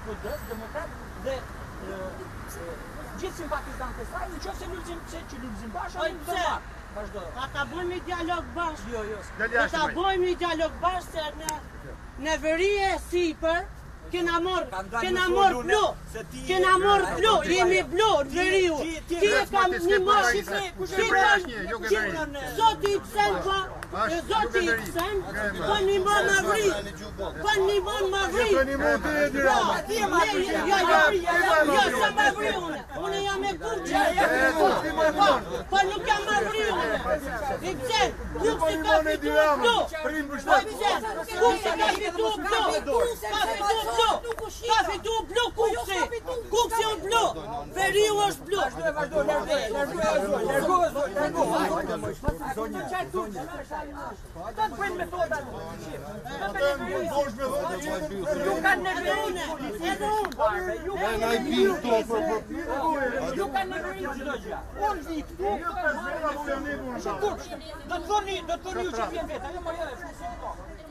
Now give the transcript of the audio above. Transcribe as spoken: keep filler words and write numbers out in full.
Kudës, demokrat dhe gjithë simpatizantë e saj, në qoftë se lulzim pse që lulzim bashkë, anë do marrë. Vazhdo. Ata bëjmë i dialog bashkë. Jo, jo. Ata bëjmë i dialog bashkë se në në veri e sipër kena morë, kena morë blu, kena morë blu, jemi blu në veriu. Ti e kam një morë, ti kam, zoti i pësen po, zoti i pësen, po një morë më vri, po një morë më vri. Po një morë të e dirama. Jo, jo, jo, se më vri une, une jam e kurqë, po nuk jam më vri une. I pësen, nuk se ka fitu blu, po pësen, nuk se ka fitu blu, ka fitu blu. Ka fitu blu kuksi, kuksi o blu, veriu është blu. Vazhdo, vazhdo, largo e zoj, largo e zoj, largo e zoj. Zonja, zonja. Ta të bëjnë metoda. Ju kanë në veri, edhe unë. Ju kanë në veri gjithë gjë. Unë vi këtu, është kurç. Do të thoni, do të thoni ju që vjen vetë, ajo më jere,